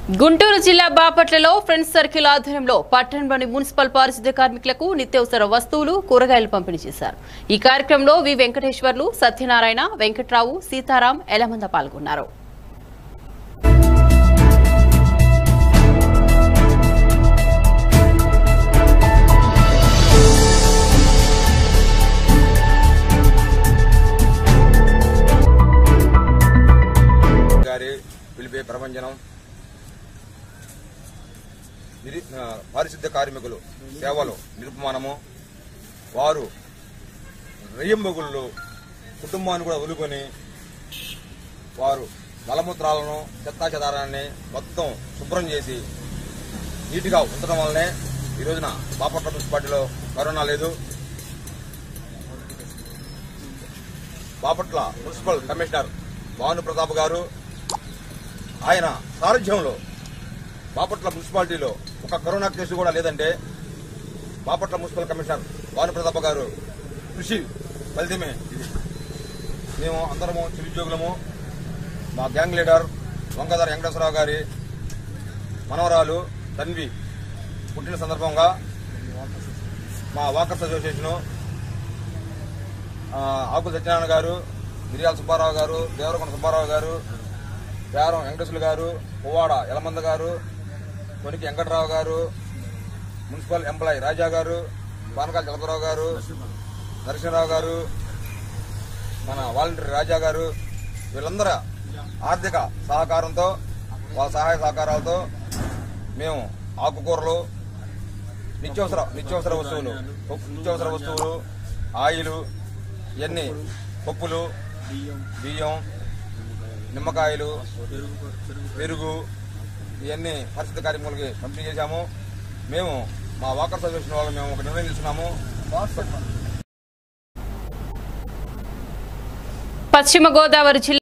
గుంటూరు జిల్లా బాపట్లలో friends circle ఆధ్వర్యంలో పట్టణంలోని మున్సిపల్ పారిశుద్ధ్య కార్మికులకు నిత్యావసర వస్తువులు కూరగాయలు పంపిణీ చేశారు। ఈ కార్యక్రమంలో వి వెంకటేశ్వర్లు, సత్యనారాయణ, వెంకట్రావు, సీతారాం, ఎలమంద పాల్గొన్నారు। పారిశుద్ధ్య కార్మికులు సేవలు నిరుపమానము వారు రెయ్యంబగుళ్ళు కుటుంబాన్ని కూడా వదులుకొని వారు మలమూత్రాలను చెత్తాచెదారాన్ని మొత్తం శుభ్రం చేసి నీటిగా ఉంచడం వల్లనే ఈ రోజున బాపట్ల మున్సిపాలిటీలో కరోనా లేదు। బాపట్ల మున్సిపల్ కమిషనర్ భాను ప్రతాప్ గారు ఆయన సారథ్యంలో బాపట్ల మున్సిపాలిటీలో ఒక కరోనా కేసు కూడా లేదంటే బాపట్ల మున్సిపల్ కమిషనర్ భాను ప్రతాప్ గారు కృషి ఫలితమే ఇది। మేము అందరము చిరుద్యోగులము, మా గ్యాంగ్ లీడర్ వంగదార వెంకటేశ్వరరావు గారి మనవరాలు తన్వి పుట్టిన సందర్భంగా మా వాకర్స్ అసోసియేషను ఆకుల సత్యనారాయణ గారు, మిరియాల సుబ్బారావు గారు, దేవరకొండ సుబ్బారావు గారు, పేరం వెంకటేశ్వరులు గారు, పువ్వాడ ఎలమంద గారు, కొనికి వెంకటరావు గారు, మున్సిపల్ ఎంప్లాయీ రాజా గారు, పానకాల చలపరావు గారు, నరసింహరావు గారు, మన వాలంటీర్ రాజా గారు, వీళ్ళందరూ ఆర్థిక సహకారంతో వాళ్ళ సహాయ సహకారాలతో మేము ఆకుకూరలు, నిత్యావసర వస్తువులు, ఆయిల్, ఇవన్నీ పప్పులు, బియ్యం, నిమ్మకాయలు, పెరుగు ఇవన్నీ పరిశుద్ధ కార్యక్రమాలకి పంపిణీ చేశాము। మేము మా వాకర్స్ అసోసియేషన్ వాళ్ళు మేము ఒక నిర్ణయం తీసుకున్నాము। పశ్చిమ గోదావరి జిల్లా